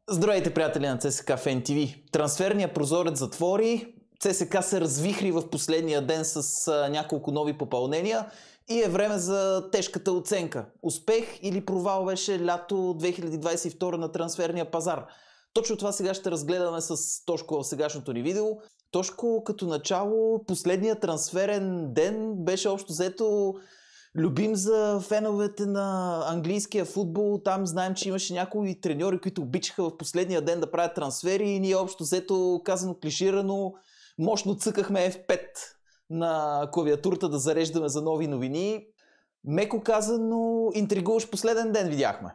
Здравейте, приятели на ЦСКА Fan TV. Трансферният прозорец затвори, ЦСКА се развихри в последния ден с няколко нови попълнения и е време за тежката оценка. Успех или провал беше лято 2022 на трансферния пазар. Точно това сега ще разгледаме с Тошко в сегашното ни видео. Тошко, като начало, последният трансферен ден беше общо взето любим за феновете на английския футбол. Там знаем, че имаше някои треньори, които обичаха в последния ден да правят трансфери и ние общо взето, казано клиширано, мощно цъкахме F5 на клавиатурата да зареждаме за нови новини. Меко казано, интригуваш последен ден, видяхме.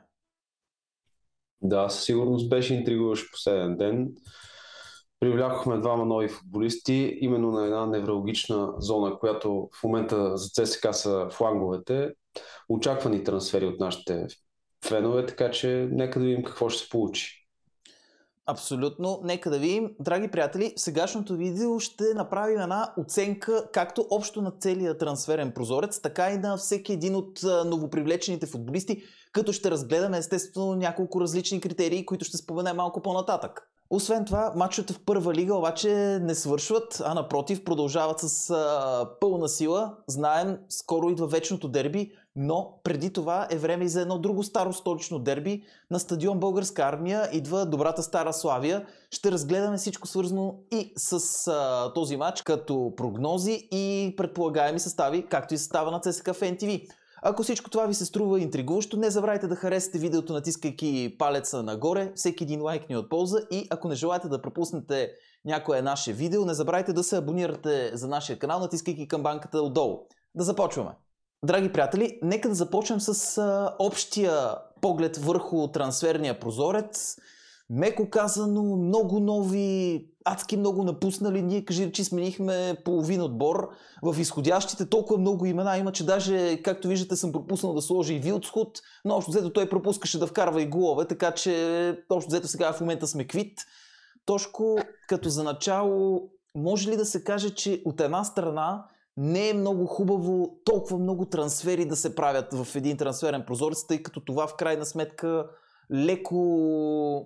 Да, със сигурност беше интригуващ последен ден. Привлякохме двама нови футболисти, именно на една невралгична зона, която в момента за ЦСКА са фланговете. Очаквани трансфери от нашите фенове, така че нека да видим какво ще се получи. Абсолютно, нека да видим. Драги приятели, в сегашното видео ще направим една оценка както общо на целия трансферен прозорец, така и на всеки един от новопривлечените футболисти, като ще разгледаме естествено няколко различни критерии, които ще споменем малко по-нататък. Освен това, мачовете в първа лига обаче не свършват, а напротив продължават с пълна сила. Знаем, скоро идва вечното дерби, но преди това е време и за едно друго старо столично дерби. На стадион Българска армия идва добрата стара Славия. Ще разгледаме всичко свързано и с този матч, като прогнози и предполагаеми състави, както и състава на ЦСКА Fan TV. Ако всичко това ви се струва интригуващо, не забравяйте да харесате видеото, натискайки палеца нагоре. Всеки един лайк ни е от полза и ако не желаете да пропуснете някое наше видео, не забравяйте да се абонирате за нашия канал, натискайки камбанката отдолу. Да започваме! Драги приятели, нека да започнем с общия поглед върху трансферния прозорец. Меко казано, много нови, адски много напуснали. Ние, кажи речи, сменихме половин отбор. В изходящите толкова много имена има, че даже, както виждате, съм пропуснал да сложа и Вилдсхуд, но общо взето той пропускаше да вкарва и голове, така че общо взето сега в момента сме квит. Тошко, като за начало, може ли да се каже, че от една страна не е много хубаво толкова много трансфери да се правят в един трансферен прозорец, тъй като това в крайна сметка леко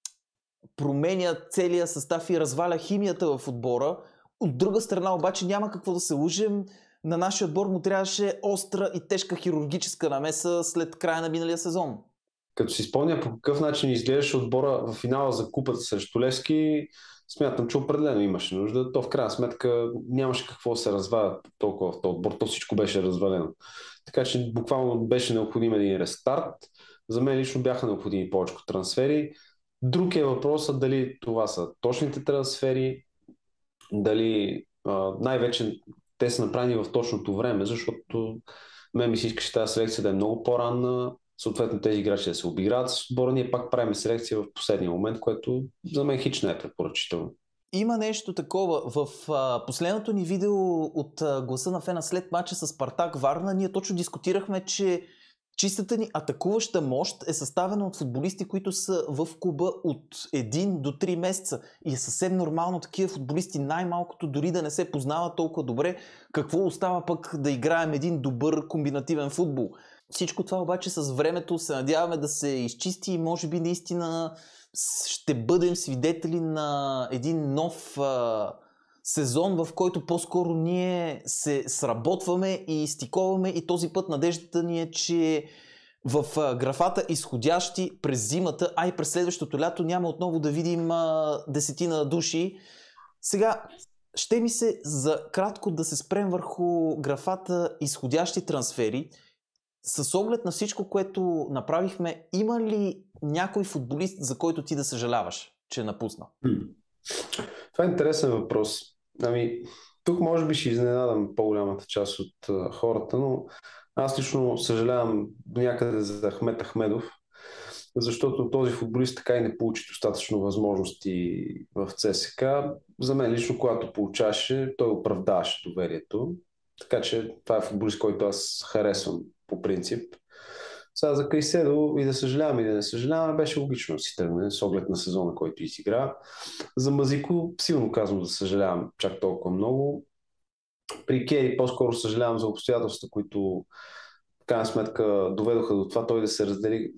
променя целия състав и разваля химията в отбора. От друга страна обаче няма какво да се лъжем. На нашия отбор му трябваше остра и тежка хирургическа намеса след края на миналия сезон. Като си спомня по какъв начин изглеждаше отбора в финала за купата срещу Левски, смятам, че определено имаше нужда. То в крайна сметка нямаше какво да се разваля толкова в този отбор. То всичко беше развалено. Така че буквално беше необходим един рестарт. За мен лично бяха необходими повече трансфери. Друг е въпросът дали това са точните трансфери, дали най-вече те са направени в точното време, защото мен ми се искаше тази селекция да е много по-ранна, съответно тези играчи да се обиграват с отбора, ние пак правим селекция в последния момент, което за мен хич не е препоръчително. Има нещо такова. В последното ни видео от гласа на фена след мача с Спартак Варна, ние точно дискутирахме, че чистата ни атакуваща мощ е съставена от футболисти, които са в клуба от 1 до 3 месеца. И е съвсем нормално такива футболисти най-малкото дори да не се познават толкова добре, какво остава пък да играем един добър комбинативен футбол. Всичко това обаче с времето се надяваме да се изчисти и може би наистина ще бъдем свидетели на един нов сезон, в който по-скоро ние се сработваме и стиковаме и този път надеждата ни е, че в графата изходящи през зимата, а и през следващото лято няма отново да видим десетина души. Сега ще ми се за кратко да се спрем върху графата изходящи трансфери. С оглед на всичко, което направихме, има ли някой футболист, за който ти да съжаляваш, че е напуснал? Това е интересен въпрос. Тук може би ще изненадам по-голямата част от хората, но аз лично съжалявам до някъде за Ахмед Ахмедов, защото този футболист така и не получи достатъчно възможности в ЦСКА. За мен лично, когато получаваше, той оправдаваше доверието. Така че това е футболист, който аз харесвам по принцип. Сега за Кайседо и да съжалявам и да не съжалявам, беше логично да си тръгне с оглед на сезона, който изигра. За Мазико силно казвам да съжалявам чак толкова много. При Кей по-скоро съжалявам за обстоятелствата, които в крайна сметка доведоха до това той да се раздели в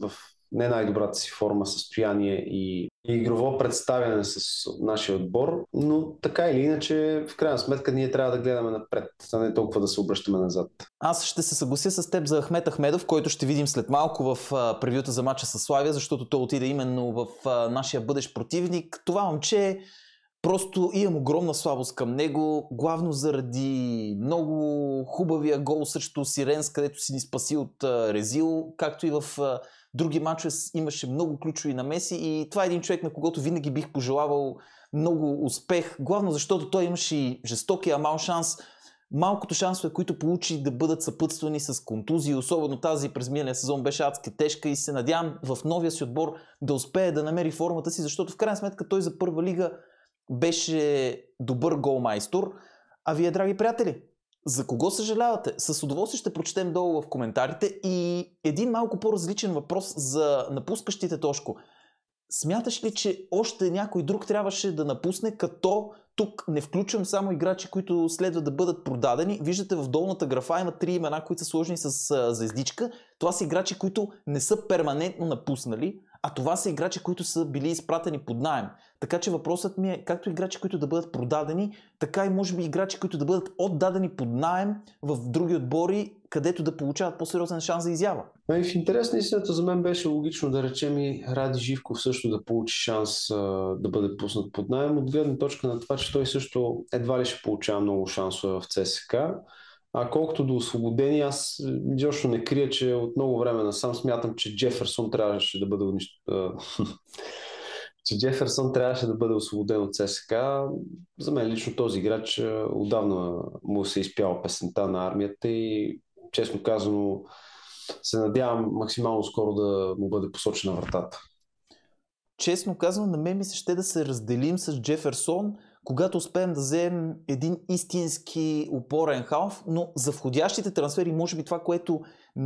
не най-добрата си форма, състояние и игрово представяне с нашия отбор, но така или иначе, в крайна сметка, ние трябва да гледаме напред, а не толкова да се обръщаме назад. Аз ще се съглася с теб за Ахмет Ахмедов, който ще видим след малко в превюта за мача с Славия, защото той отиде именно в нашия бъдещ противник. Това момче просто имам огромна слабост към него, главно заради много хубавия гол срещу Сиренс, където си ни спаси от Резил, както и в други мачове имаше много ключови намеси и това е един човек, на когото винаги бих пожелавал много успех, главно защото той имаше и жестокия мал шанс, малкото шансове, които получи да бъдат съпътствани с контузии, особено тази през миналия сезон беше адски тежка и се надявам в новия си отбор да успее да намери формата си, защото в крайна сметка той за първа лига беше добър голмайстор. А вие, драги приятели, за кого съжалявате? С удоволствие ще прочетем долу в коментарите и един малко по-различен въпрос за напускащите, Тошко. Смяташ ли, че още някой друг трябваше да напусне, като тук не включвам само играчи, които следва да бъдат продадени? Виждате в долната графа има 3 имена, които са сложени с звездичка. Това са играчи, които не са перманентно напуснали, а това са играчи, които са били изпратени под наем. Така че въпросът ми е както играчи, които да бъдат продадени, така и може би играчи, които да бъдат отдадени под наем в други отбори, където да получават по-сериозен шанс за изява. В интерес на истината за мен беше логично да речем и Ради Живков също да получи шанс да бъде пуснат под наем, от гледна точка на това, че той също едва ли ще получава много шансове в ЦСКА. А колкото до освободени, аз изобщо не крия, че от много време насам смятам, че Джеферсон трябваше да бъде че Джеферсон трябваше да бъде освободен от ЦСКА. За мен лично този играч отдавна му се изпява песента на армията и честно казано се надявам максимално скоро да му бъде посочена вратата. Честно казано, на мен ми се ще да се разделим с Джеферсон, когато успеем да вземем един истински опорен халф, но за входящите трансфери, може би това, което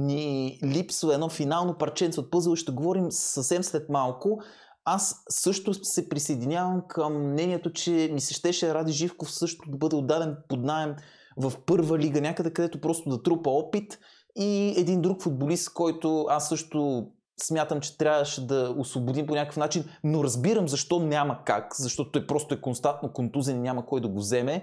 ни липсва едно финално парченце от пъзъл, ще говорим съвсем след малко. Аз също се присъединявам към мнението, че ми се щеше Ради Живков също да бъде отдаден под наем в първа лига, някъде където просто да трупа опит, и един друг футболист, който аз също смятам, че трябваше да освободим по някакъв начин, но разбирам защо няма как, защото той просто е константно контузен и няма кой да го вземе.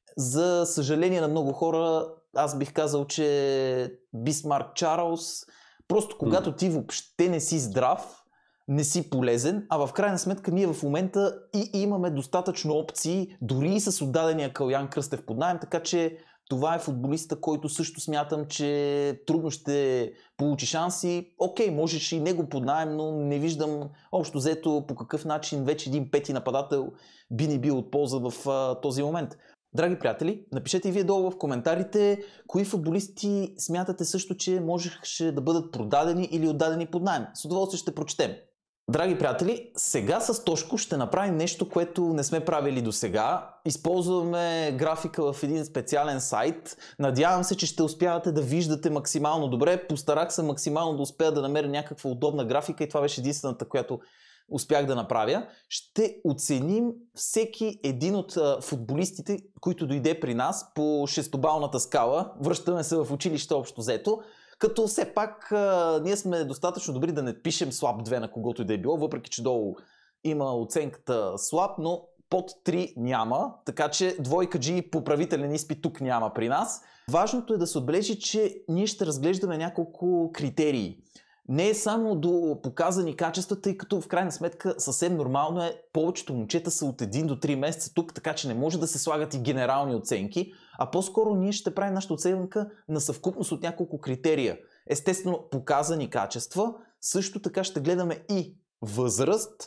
За съжаление на много хора, аз бих казал, че Бисмарк Чарлз, просто когато ти въобще не си здрав, не си полезен, а в крайна сметка ние в момента и имаме достатъчно опции, дори и с отдадения Калян Кръстев под наем, така че това е футболиста, който също смятам, че трудно ще получи шанси. Окей, можеш и него под наем, но не виждам общо взето по какъв начин вече един пети нападател би ни бил от полза в този момент. Драги приятели, напишете и вие долу в коментарите кои футболисти смятате също, че можеше да бъдат продадени или отдадени под наем. С удоволствие ще прочетем. Драги приятели, сега с Тошко ще направим нещо, което не сме правили до сега. Използваме графика в един специален сайт. Надявам се, че ще успявате да виждате максимално добре. Постарах се максимално да успея да намеря някаква удобна графика и това беше единствената, която успях да направя. Ще оценим всеки един от футболистите, които дойде при нас по шестобалната скала. Връщаме се в училище общо взето. Като все пак ние сме достатъчно добри да не пишем слаб 2 на когото и да е било, въпреки че долу има оценката слаб, но под 3 няма, така че двойка G поправителен изпит тук няма при нас. Важното е да се отбележи, че ние ще разглеждаме няколко критерии. Не е само до показани качества, тъй като в крайна сметка съвсем нормално е, повечето момчета са от 1 до 3 месеца тук, така че не може да се слагат и генерални оценки, а по-скоро ние ще правим нашата оценка на съвкупност от няколко критерия. Естествено, показани качества, също така ще гледаме и възраст,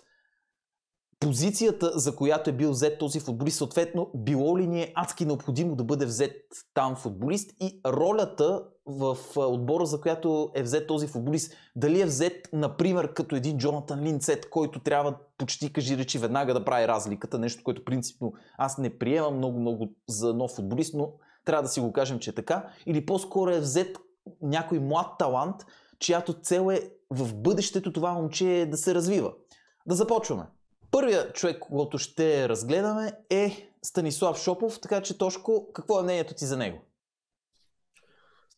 позицията, за която е бил взет този футболист, съответно, било ли ни е адски необходимо да бъде взет там футболист и ролята в отбора, за която е взет този футболист. Дали е взет, например, като един Джонатан Линдсет, който трябва почти, кажи речи, веднага да прави разликата, нещо, което принципно аз не приемам много за нов футболист, но трябва да си го кажем, че е така. Или по-скоро е взет някой млад талант, чиято цел е в бъдещето това момче да се развива. Да започваме. Първият човек, който ще разгледаме е Станислав Шопов, така че Тошко, какво е мнението ти за него?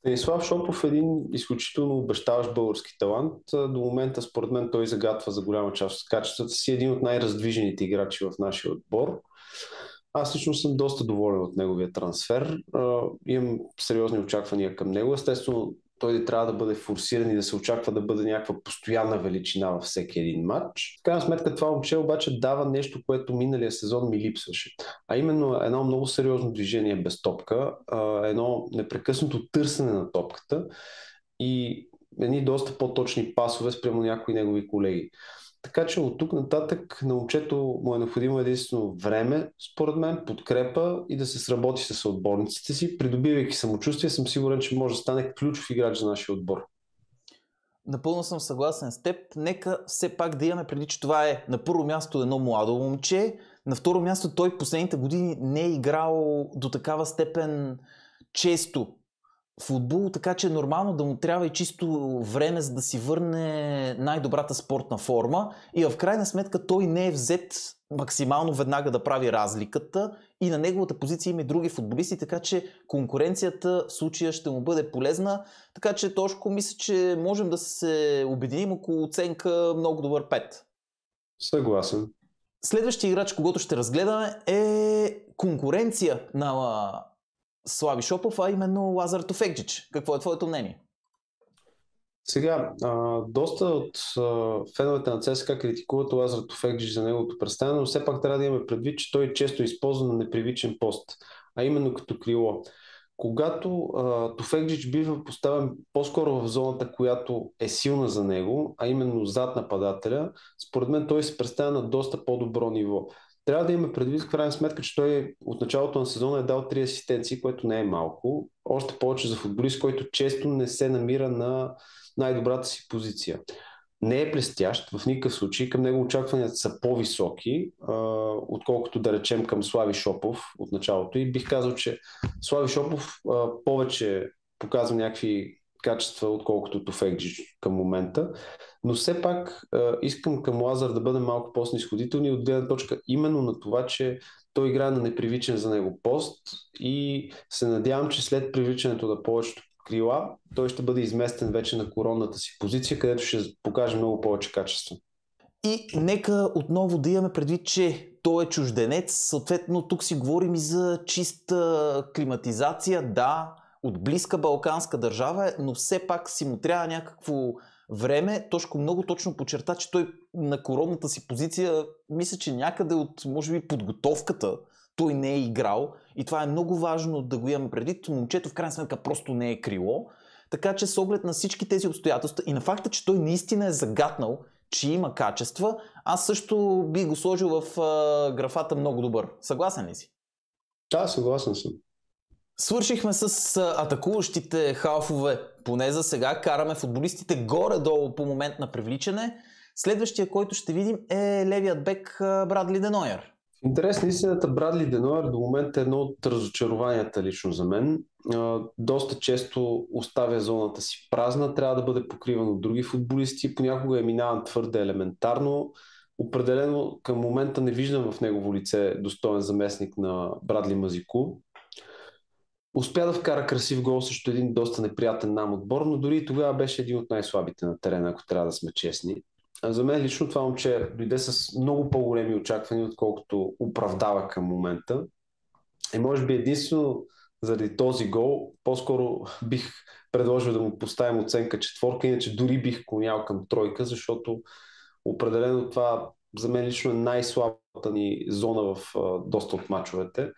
Станислав Шопов е един изключително обещаващ български талант. До момента, според мен, той загатва за голяма част от качествата си. Един от най-раздвижените играчи в нашия отбор. Аз лично съм доста доволен от неговия трансфер. Имам сериозни очаквания към него. Естествено, той не трябва да бъде форсиран и да се очаква да бъде някаква постоянна величина във всеки един матч. В крайна сметка това момче обаче дава нещо, което миналия сезон ми липсваше. А именно едно много сериозно движение без топка, едно непрекъснато търсене на топката и едни доста по-точни пасове спрямо някои негови колеги. Така че от тук нататък на момчето му е необходимо единствено време, според мен, подкрепа и да се сработи с отборниците си. Придобивайки самочувствие, съм сигурен, че може да стане ключов играч за нашия отбор. Напълно съм съгласен с теб. Нека все пак да имаме преди, че това е на първо място едно младо момче. На второ място той последните години не е играл до такава степен често футбол, така че е нормално да му трябва и чисто време, за да си върне най-добрата спортна форма и в крайна сметка той не е взет максимално веднага да прави разликата и на неговата позиция има и други футболисти, така че конкуренцията в случая ще му бъде полезна, така че Тошко, мисля, че можем да се обединим около оценка много добър 5. Съгласен. Следващия играч, когото ще разгледаме, е конкуренция на Слави Шопов, а именно Лазар Тофекджич. Какво е твоето мнение? Сега, доста от феновете на ЦСКА критикуват Лазар Тофекджич за неговото представяне, но все пак трябва да имаме предвид, че той често използва на непривичен пост, а именно като крило. Когато Тофекджич бива поставен по-скоро в зоната, която е силна за него, а именно зад нападателя, според мен той се представя на доста по-добро ниво. Трябва да има предвид в крайна сметка, че той от началото на сезона е дал 3 асистенции, което не е малко. Още повече за футболист, който често не се намира на най-добрата си позиция. Не е блестящ в никакъв случай. Към него очакванията са по-високи, отколкото да речем към Слави Шопов от началото. И бих казал, че Слави Шопов повече показва някакви качества, отколкото Тофекджич към момента. Но все пак искам към Лазар да бъде малко по-снисходителни от гледна точка именно на това, че той играе на непривичен за него пост и се надявам, че след привличането на повечето крила, той ще бъде изместен вече на коронната си позиция, където ще покаже много повече качество. И нека отново да имаме предвид, че той е чужденец, съответно тук си говорим и за чиста климатизация, да, от близка балканска държава, но все пак си му трябва някакво време. Тошко много точно подчерта, че той на коронната си позиция, мисля, че някъде от, може би, подготовката той не е играл и това е много важно да го имаме предвид. Момчето в крайна сметка просто не е крило, така че с оглед на всички тези обстоятелства и на факта, че той наистина е загатнал, че има качества, аз също би го сложил в графата много добър. Съгласен ли си? Да, съгласен съм. Свършихме с атакуващите халфове. Поне за сега караме футболистите горе-долу по момент на привличане. Следващия, който ще видим е левият бек Брадли Де Нойер. Интересна истината, Брадли Де Нойер до момента е едно от разочарованията лично за мен. Доста често оставя зоната си празна, трябва да бъде покриван от други футболисти, понякога е минаван твърде елементарно. Определено към момента не виждам в негово лице достоен заместник на Брадли Мазику. Успя да вкара красив гол срещу един доста неприятен нам отбор, но дори и тогава беше един от най-слабите на терена, ако трябва да сме честни. За мен лично това момче дойде с много по-големи очаквания, отколкото оправдава към момента. И може би единствено заради този гол, по-скоро бих предложил да му поставим оценка 4, иначе дори бих клонял към 3, защото определено това за мен лично е най-слабата ни зона в доста от мачовете,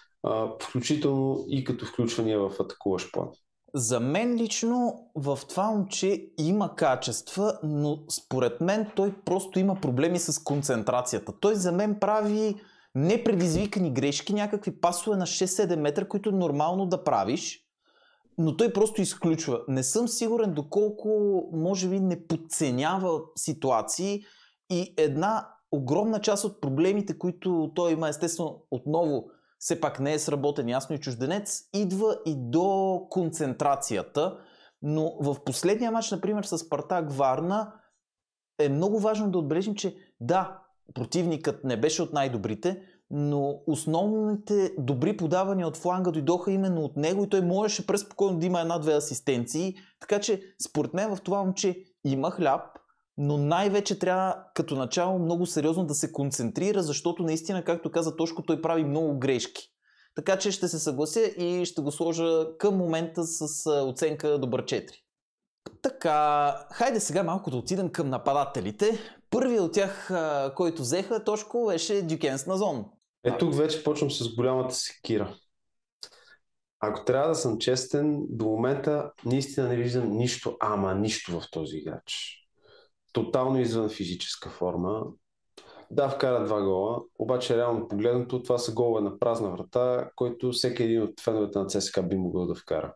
включително и като включвания в атакуващ план. За мен лично в това момче има качества, но според мен той просто има проблеми с концентрацията. Той за мен прави непредизвикани грешки, някакви пасове на 6-7 метра, които е нормално да правиш, но той просто изключва. Не съм сигурен доколко може би не подценява ситуации и една огромна част от проблемите, които той има, естествено отново все пак не е сработен ясно и чужденец, идва и до концентрацията, но в последния матч, например, с Спартак Варна е много важно да отбележим, че да, противникът не беше от най-добрите, но основните добри подавания от фланга дойдоха именно от него и той можеше преспокойно да има една-две асистенции. Така че според мен в това момче има хляб, но най-вече трябва като начало много сериозно да се концентрира, защото наистина, както каза Тошко, той прави много грешки. Така че ще се съглася и ще го сложа към момента с оценка добър 4. Така, хайде сега малко да отидем към нападателите. Първият от тях, който взеха, Тошко, беше Дюкенс Назон. Тук вече почвам с голямата секира. Ако трябва да съм честен, до момента наистина не виждам нищо, нищо в този играч. Тотално извън физическа форма. Да, вкара 2 гола, обаче реално погледнато това са голове на празна врата, който всеки един от феновете на ЦСКА би могъл да вкара.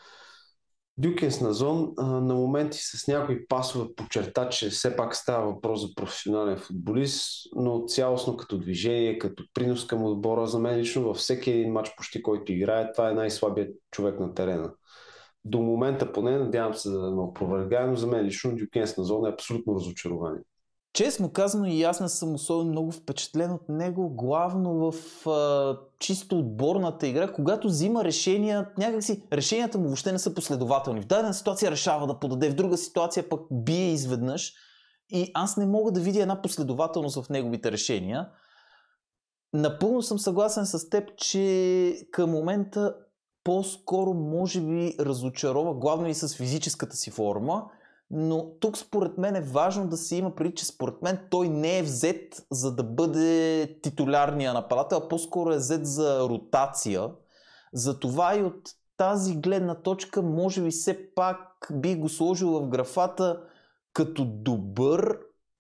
Дюкенс Назон на моменти с някои пасове подчерта, че все пак става въпрос за професионален футболист, но цялостно като движение, като принос към отбора, за мен лично във всеки един матч почти който играе, това е най-слабият човек на терена. До момента поне, надявам се да ме опровергая, но за мен лично Дюкенс Назон е абсолютно разочарование. Честно казано и аз не съм особено много впечатлен от него, главно в чисто отборната игра, когато взима решения, някакси решенията му въобще не са последователни. В дадена ситуация решава да подаде, в друга ситуация пък бие изведнъж и аз не мога да видя една последователност в неговите решения. Напълно съм съгласен с теб, че към момента по-скоро може би разочарова, главно и с физическата си форма. Но тук според мен е важно да се има преди, че според мен той не е взет за да бъде титулярния нападател, а по-скоро е взет за ротация. Затова и от тази гледна точка може би все пак би го сложил в графата като добър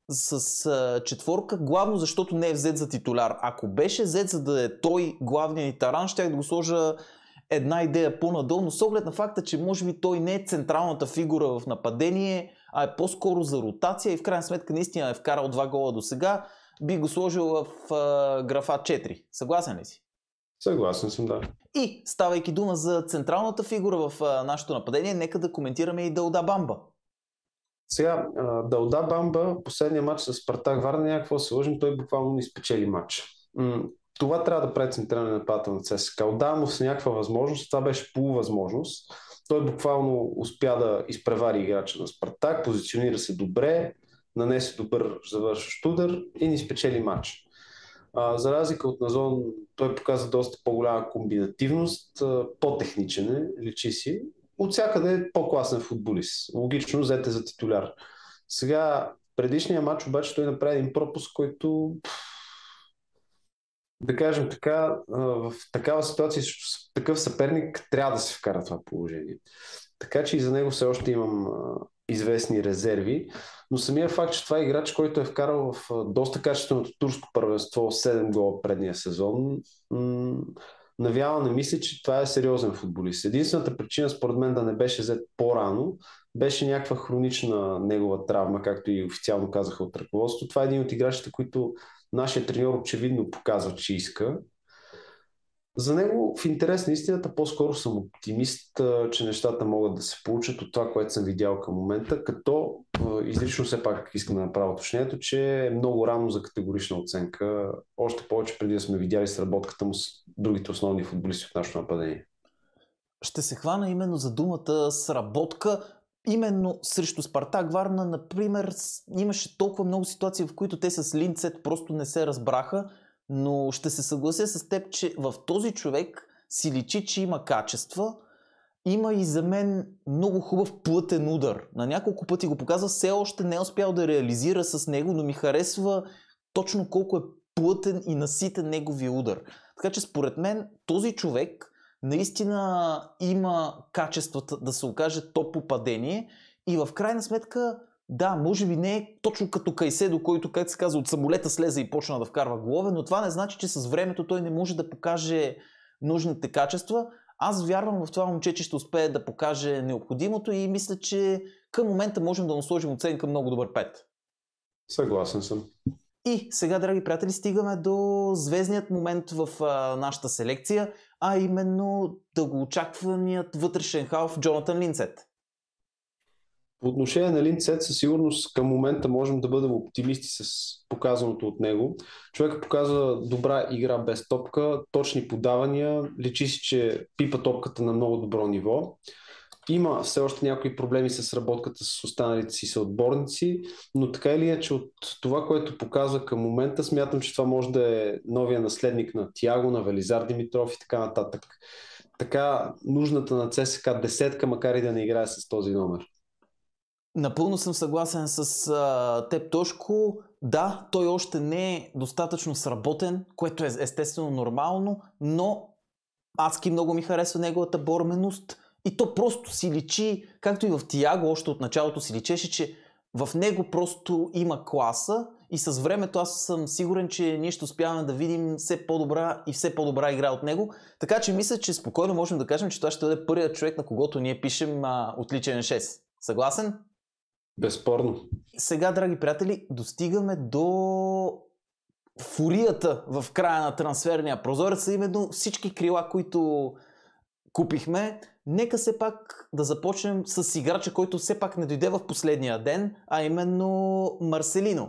с четворка, главно защото не е взет за титуляр. Ако беше взет за да е той главният ни таран, щях да го сложа една идея по-надолу, но с оглед на факта, че може би той не е централната фигура в нападение, а е по-скоро за ротация и в крайна сметка наистина е вкарал 2 гола до сега, би го сложил в графа 4. Съгласен ли си? Съгласен съм, да. И ставайки дума за централната фигура в нашето нападение, нека да коментираме и Дауда Бамба. Сега, Дауда Бамба, последния матч с Спартак Варна, някакво се лъжим, той буквално ни спечели матч. Това трябва да прави централен нападател на ЦСКА. Отдава му с някаква възможност, това беше полувъзможност. Той буквално успя да изпревари играча на Спартак, позиционира се добре, нанесе добър завършващ удар и ни спечели матч. За разлика от Назон, той показа доста по-голяма комбинативност, по-техничен е, личи си. От всякъде е по-класен футболист. Логично взете за титуляр. Сега, предишния матч обаче той направи един пропуск, който да кажем така, в такава ситуация, такъв съперник трябва да се вкара това положение. Така че и за него все още имам известни резерви, но самия факт, че това е играч, който е вкарал в доста качественото турско първенство 7 гола предния сезон, навява не мисля, че това е сериозен футболист. Единствената причина според мен да не беше взет по-рано беше някаква хронична негова травма, както и официално казаха от ръководството. Това е един от играчите, които нашия треньор очевидно показва, че иска. За него в интерес на истината по-скоро съм оптимист, че нещата могат да се получат от това, което съм видял към момента, като изрично все пак искам да направя уточнението, че е много рано за категорична оценка, още повече преди да сме видяли сработката му с другите основни футболисти от нашето нападение. Ще се хвана именно за думата сработка. Именно срещу Спартак Варна, например, имаше толкова много ситуации, в които те с Линцет просто не се разбраха, но ще се съглася с теб, че в този човек си личи, че има качества. Има и за мен много хубав плътен удар. На няколко пъти го показва, все още не е успял да реализира с него, но ми харесва точно колко е плътен и наситен неговия удар. Така че според мен този човек наистина има качествата да се окаже топ попадение и в крайна сметка, да, може би не е точно като Кайседо, който, как се казва, от самолета слезе и почна да вкарва голове, но това не значи, че с времето той не може да покаже нужните качества. Аз вярвам в това момче, че ще успее да покаже необходимото и мисля, че към момента можем да му сложим оценка много добър 5. Съгласен съм. И сега, драги приятели, стигаме до звездният момент в нашата селекция, а именно дългоочакваният вътрешен халф Джонатан Линцет. По отношение на Линдсет, със сигурност към момента можем да бъдем оптимисти с показаното от него. Човекът показва добра игра без топка, точни подавания, личи си, че пипа топката на много добро ниво. Има все още някои проблеми с работката с останалите си съотборници, но така или иначе от това, което показва към момента, смятам, че това може да е новия наследник на Тиаго, на Велизар Димитров и така нататък. Така нужната на ЦСКА десетка, макар и да не играе с този номер. Напълно съм съгласен с теб, Тошко. Да, той още не е достатъчно сработен, което е естествено нормално, но адски много ми харесва неговата борменост и то просто си личи, както и в Тиаго, още от началото си личеше, че в него просто има класа и с времето аз съм сигурен, че ние ще успяваме да видим все по-добра и все по-добра игра от него. Така че мисля, че спокойно можем да кажем, че това ще бъде първият човек, на когото ние пишем отличен 6. Съгласен? Безспорно. Сега, драги приятели, достигаме до фурията в края на трансферния прозорец, именно всички крила, които купихме. Нека все пак да започнем с играча, който все пак не дойде в последния ден, а именно Марселино.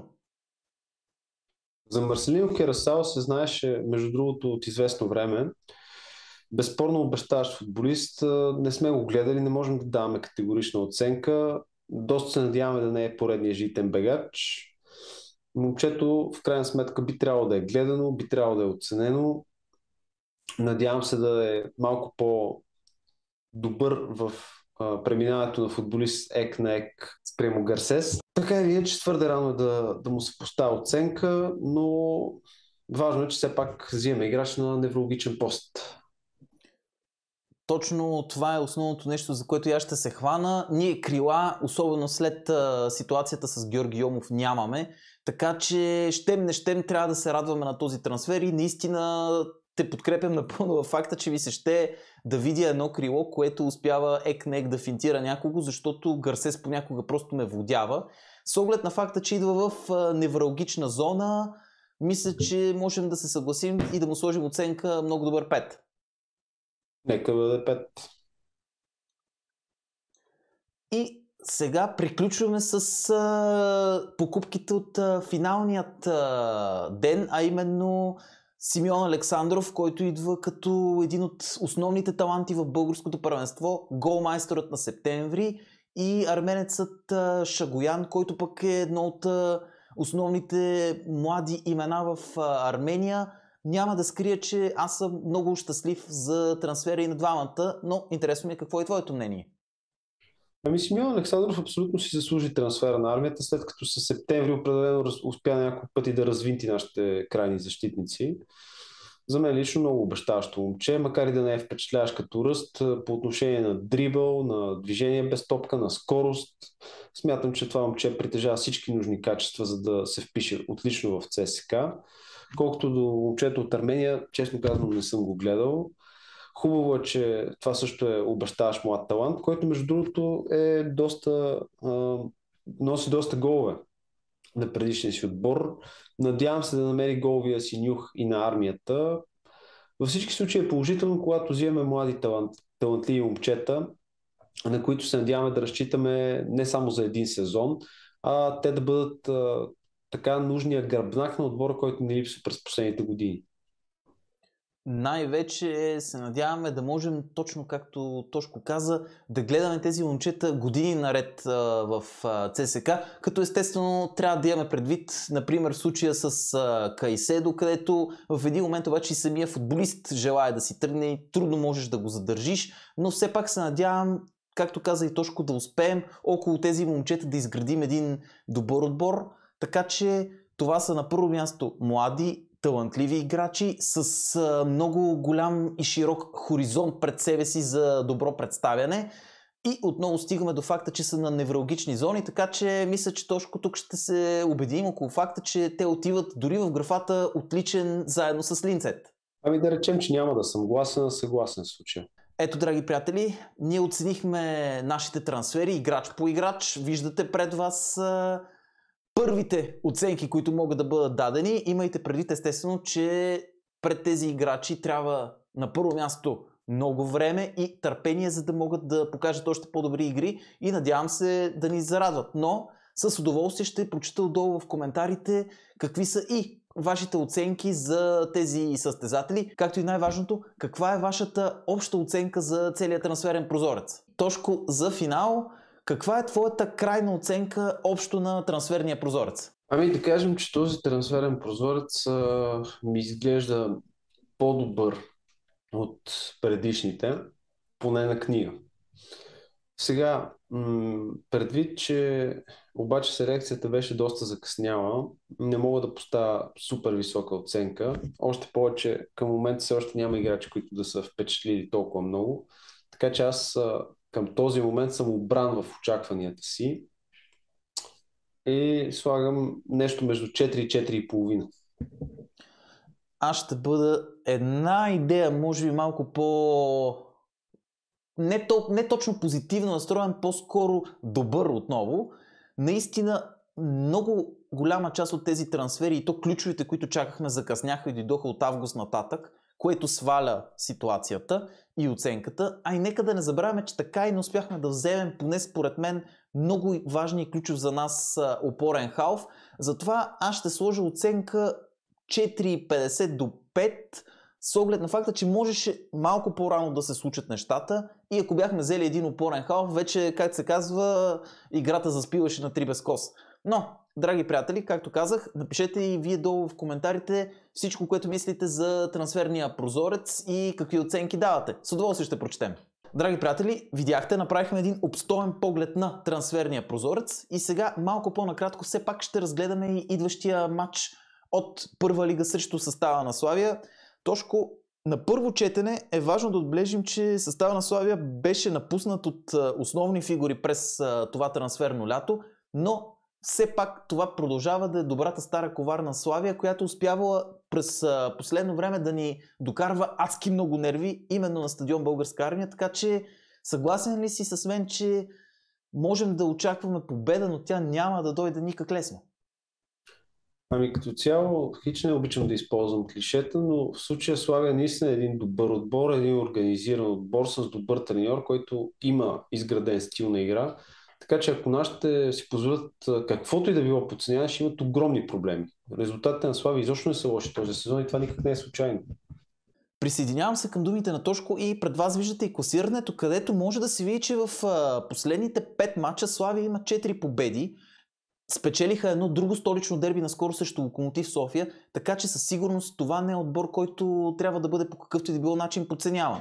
За Марселино Керасао се знаеше, между другото, от известно време. Безспорно обещаващ футболист. Не сме го гледали, не можем да даваме категорична оценка. Доста се надяваме да не е поредния житен бегач. Момчето в крайна сметка би трябвало да е гледано, би трябвало да е оценено. Надявам се да е малко по-добър в преминаването на футболист ек на ек спрямо Гарсес. Така или иначе твърде рано е да му се поставя оценка, но важно е, че все пак взимаме играч на неврологичен пост. Точно това е основното нещо, за което и аз ще се хвана. Ние крила, особено след ситуацията с Георги Йомов, нямаме. Така че щем не щем трябва да се радваме на този трансфер и наистина те подкрепям напълно във факта, че ви се ще да видя едно крило, което успява ек-нек да финтира някого, защото Гарсес понякога просто ме водява. С оглед на факта, че идва в невралгична зона, мисля, че можем да се съгласим и да му сложим оценка много добър 5. Нека бъде 5. И сега приключваме с покупките от финалният ден, а именно Симеон Александров, който идва като един от основните таланти в българското първенство, голмайсторът на септември, и арменецът Шагоян, който пък е едно от основните млади имена в Армения. Няма да скрия, че аз съм много щастлив за трансфера и на двамата, но интересно ми е какво е твоето мнение. Ами Симеон Александров абсолютно си заслужи трансфера на армията, след като със септември определено успя няколко пъти да развинти нашите крайни защитници. За мен лично много обещаващо момче, макар и да не е впечатляващ като ръст по отношение на дрибъл, на движение без топка, на скорост. Смятам, че това момче притежава всички нужни качества, за да се впише отлично в ЦСКА. Колкото до момчето от Армения, честно казано не съм го гледал. Хубаво е, че това също е обещаващ млад талант, който между другото е носи доста голове на предишния си отбор. Надявам се да намери головия си нюх и на армията. Във всички случаи е положително, когато взимаме млади талантливи момчета, на които се надяваме да разчитаме не само за един сезон, а те да бъдат така нужния гръбнак на отбора, който ни липсва през последните години. Най-вече се надяваме да можем, точно както Тошко каза, да гледаме тези момчета години наред в ЦСК, като естествено трябва да имаме предвид, например, случая с Кайседо, където в един момент обаче и самия футболист желая да си тръгне и трудно можеш да го задържиш, но все пак се надявам, както каза и Тошко, да успеем около тези момчета да изградим един добър отбор, така че това са на първо място млади, талантливи играчи с много голям и широк хоризонт пред себе си за добро представяне. И отново стигаме до факта, че са на невралгични зони, така че мисля, че Тошко тук ще се убедим около факта, че те отиват дори в графата отличен заедно с Линдсет. Ами да речем, че няма да съм съгласен в случая. Ето, драги приятели, ние оценихме нашите трансфери играч по играч. Виждате пред вас първите оценки, които могат да бъдат дадени. Имайте предвид естествено, че пред тези играчи трябва на първо място много време и търпение, за да могат да покажат още по-добри игри и надявам се да ни зарадват. Но с удоволствие ще прочита отдолу в коментарите какви са и вашите оценки за тези състезатели, както и най-важното, каква е вашата обща оценка за целият трансферен прозорец. Тошко, за финал, каква е твоята крайна оценка общо на трансферния прозорец? Ами да кажем, че този трансферен прозорец ми изглежда по-добър от предишните, поне на книга. Сега, предвид, че обаче селекцията беше доста закъсняла, не мога да поставя супер висока оценка. Още повече към момента все още няма играчи, които да са впечатлили толкова много. Така че аз към този момент съм обран в очакванията си и слагам нещо между 4 и 4,5. Аз ще бъда една идея, може би малко по... Не точно позитивно настроен, по-скоро добър отново. Наистина много голяма част от тези трансфери и то ключовите, които чакахме, закъсняха и дойдоха от август нататък, което сваля ситуацията и оценката. А и нека да не забравяме, че така и не успяхме да вземем, поне според мен, много важни и ключов за нас опорен халф. Затова аз ще сложа оценка 4,50 до 5, с оглед на факта, че можеше малко по-рано да се случат нещата и ако бяхме взели един опорен халф, вече, как се казва, играта заспиваше на 3 без кос. Но, драги приятели, както казах, напишете и вие долу в коментарите всичко, което мислите за трансферния прозорец и какви оценки давате. С удоволствие ще прочетем. Драги приятели, видяхте, направихме един обстоен поглед на трансферния прозорец и сега малко по-накратко все пак ще разгледаме и идващия матч от първа лига срещу състава на Славия. Тошко, на първо четене е важно да отбележим, че състава на Славия беше напуснат от основни фигури през това трансферно лято, но все пак това продължава да е добрата стара коварна Славия, която успявала през последно време да ни докарва адски много нерви именно на стадион Българска армия, така че съгласен ли си с мен, че можем да очакваме победа, но тя няма да дойде никак лесно? Ами като цяло, хич не обичам да използвам клишета, но в случая Славия наистина е един добър отбор, един организиран отбор с добър треньор, който има изграден стил на игра. Така че ако нашите си позволят каквото и да било подценяване, ще имат огромни проблеми. Резултатите на Славия изобщо не са лоши този сезон и това никак не е случайно. Присъединявам се към думите на Тошко и пред вас виждате и класирането, където може да се види, че в последните 5 мача Славия има 4 победи. Спечелиха едно друго столично дерби наскоро срещу Локомотив София, така че със сигурност това не е отбор, който трябва да бъде по какъвто и да било начин подценяван.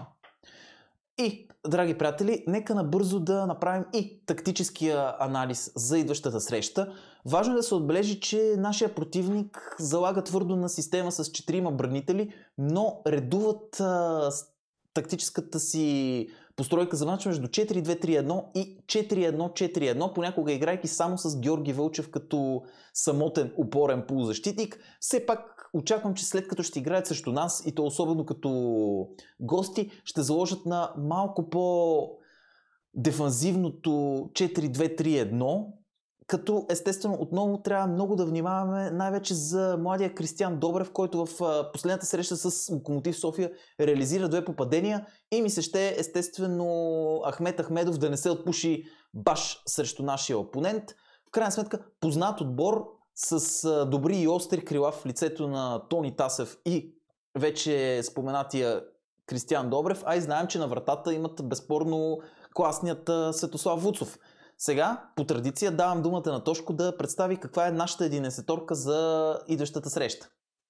И, драги приятели, нека набързо да направим и тактическия анализ за идващата среща. Важно е да се отбележи, че нашия противник залага твърдо на система с 4 бранители, но редуват тактическата си постройка за мач между 4-2-3-1 и 4-1-4-1, понякога играйки само с Георги Вълчев като самотен опорен полузащитник. Все пак очаквам, че след като ще играят срещу нас, и то особено като гости, ще заложат на малко по-дефанзивното 4-2-3-1, като естествено отново трябва много да внимаваме най-вече за младия Кристиан Добрев, който в последната среща с Локомотив София реализира 2 попадения и ми се ще естествено Ахмет Ахмедов да не се отпуши баш срещу нашия опонент. В крайна сметка познат отбор с добри и остри крила в лицето на Тони Тасев и вече споменатия Кристиан Добрев, а и знаем, че на вратата имат безспорно класният Светослав Вуцов. Сега, по традиция, давам думата на Тошко да представи каква е нашата 11-торка за идващата среща.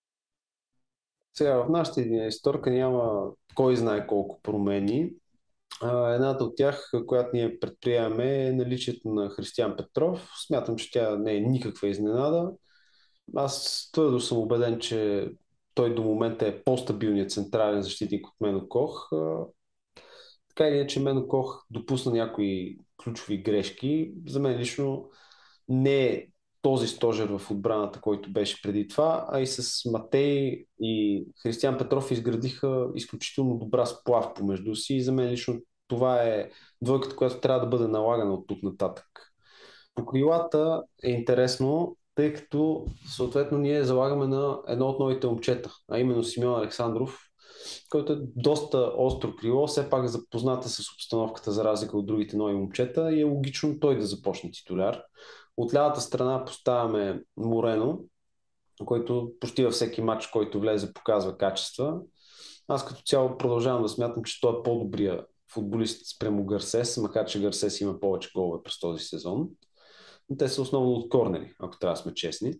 Сега, в нашата 11-торка няма кой знае колко промени. Едната от тях, която ние предприемаме, е наличието на Християн Петров. Смятам, че тя не е никаква изненада. Аз твърдо съм убеден, че той до момента е по-стабилният централен защитник от Мено Кох. Така или иначе Мено Кох допусна някои ключови грешки. За мен лично не е този стожер в отбраната, който беше преди това, а и с Матей и Християн Петров изградиха изключително добра сплав помежду си и за мен лично това е двойката, която трябва да бъде налагана от тук нататък. По крилата е интересно, тъй като съответно ние залагаме на едно от новите момчета, а именно Симеон Александров. който е доста остро крило, все пак запозната с обстановката за разлика от другите нови момчета и е логично той да започне титуляр. От лявата страна поставяме Морено, който почти във всеки матч, който влезе, показва качества. Аз като цяло продължавам да смятам, че той е по-добрия футболист спрямо Гарсес, макар че Гарсес има повече голове през този сезон. Но те са основно от корнери, ако трябва да сме честни.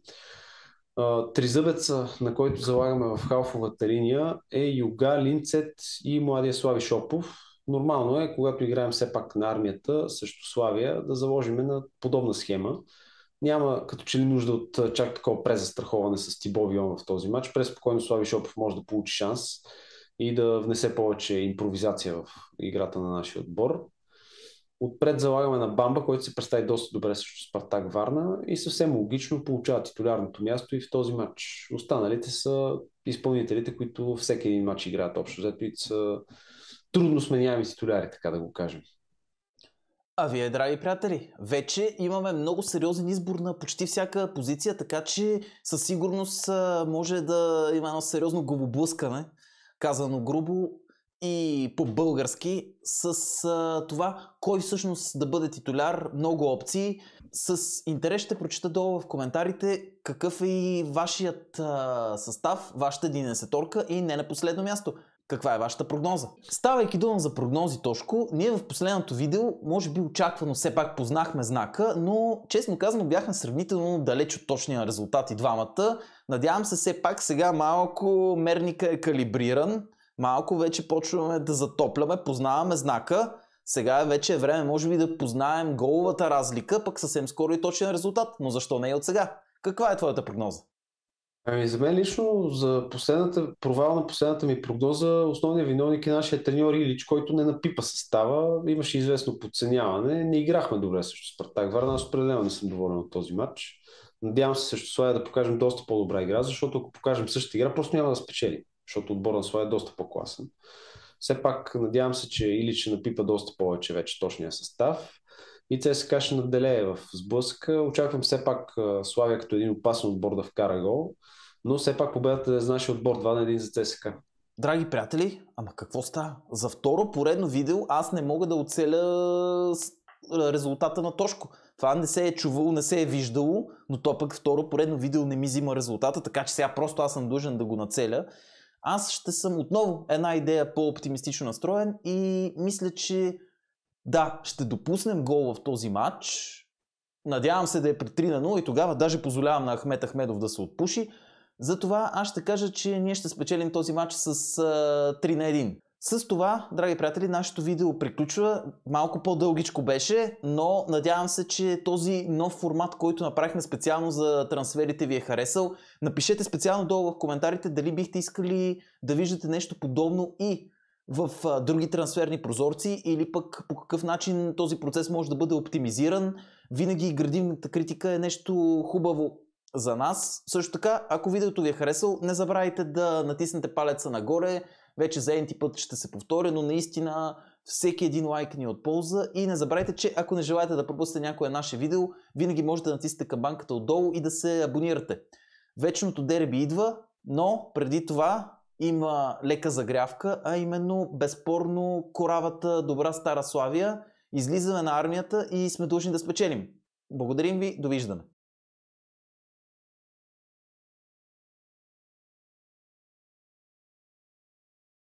Тризъбеца, на който залагаме в халфовата линия, е Юга, Линцет и младия Слави Шопов. Нормално е, когато играем все пак на армията, също Славия, да заложим на подобна схема. Няма като че ли нужда от чак такова презастраховане с Тибо Вион в този матч. Преспокойно Слави Шопов може да получи шанс и да внесе повече импровизация в играта на нашия отбор. Отпред залагаме на Бамба, който се представи доста добре срещу Спартак Варна и съвсем логично получава титулярното място и в този матч. Останалите са изпълнителите, които всеки един матч играят общо взето и са трудно сменяеми титуляри, така да го кажем. А вие, драги приятели, вече имаме много сериозен избор на почти всяка позиция, така че със сигурност може да има едно сериозно главоблъскане, казано грубо и по-български, с това кой всъщност да бъде титуляр, много опции. С интерес ще прочита долу в коментарите какъв е и вашият състав, вашата 11-торка и не на последно място. Каква е вашата прогноза? Ставайки дума за прогнози, Тошко, ние в последното видео, може би очаквано, все пак познахме знака, но честно казано бяхме сравнително далеч от точния резултат и двамата. Надявам се все пак сега малко мерника е калибриран, малко вече почваме да затопляме, познаваме знака. Сега вече е време, може би, да познаем головата разлика, пък съвсем скоро и точен резултат. Но защо не и от сега? Каква е твоята прогноза? Ами за мен лично за провал на последната ми прогноза, основният виновник е нашия треньор Илич, който не напипа състава, имаше известно подценяване, не играхме добре срещу Спартак Варна, аз определено не съм доволен от този матч. Надявам се срещу Славия да покажем доста по-добра игра, защото ако покажем същата игра, просто няма да спечели, защото отбора на Славия е доста по-класен. Все пак надявам се, че Илич ще напипа доста повече вече точния състав и ЦСКА ще надделее в сблъсъка. Очаквам все пак Славия като един опасен отбор да вкара гол, но все пак победата е за нашия отбор 2-1 за ЦСКА. Драги приятели, ама какво става? За второ поредно видео аз не мога да оцеля резултата на Тошко. Това не се е чувало, не се е виждало, но то пък второ поредно видео не ми взима резултата, така че сега просто аз съм длъжен да го нацеля. Аз ще съм отново една идея по-оптимистично настроен и мисля, че да, ще допуснем гол в този матч. Надявам се да е при 3-0 и тогава даже позволявам на Ахмет Ахмедов да се отпуши. Затова аз ще кажа, че ние ще спечелим този матч с 3-1. С това, драги приятели, нашето видео приключва. Малко по-дългичко беше, но надявам се, че този нов формат, който направихме специално за трансферите, ви е харесал. Напишете специално долу в коментарите дали бихте искали да виждате нещо подобно и в други трансферни прозорци или пък по какъв начин този процес може да бъде оптимизиран. Винаги градивната критика е нещо хубаво за нас. Също така, ако видеото ви е харесало, не забравяйте да натиснете палеца нагоре. Вече за n-ти път ще се повторя, но наистина всеки един лайк ни е от полза. И не забравяйте, че ако не желаете да пропуснете някое наше видео, винаги можете да натиснете камбанката отдолу и да се абонирате. Вечното дерби идва, но преди това има лека загрявка, а именно безспорно коравата добра стара Славия. Излизаме на армията и сме длъжни да спечелим. Благодарим ви, довиждане!